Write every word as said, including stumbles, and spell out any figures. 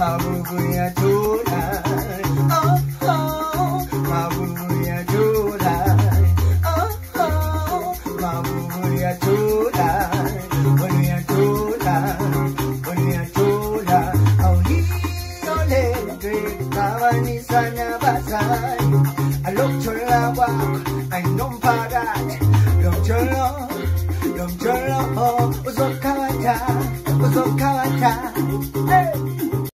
mabubuya tulay, oh oh, mabubuya tulay, oh oh, mabubuya tulay, buya tulay, buya tulay, au hiyo lente kawani sana basay, alok chola wak, ay nom parat, lom cholo, lom cholo, usok kawata, usok kawata.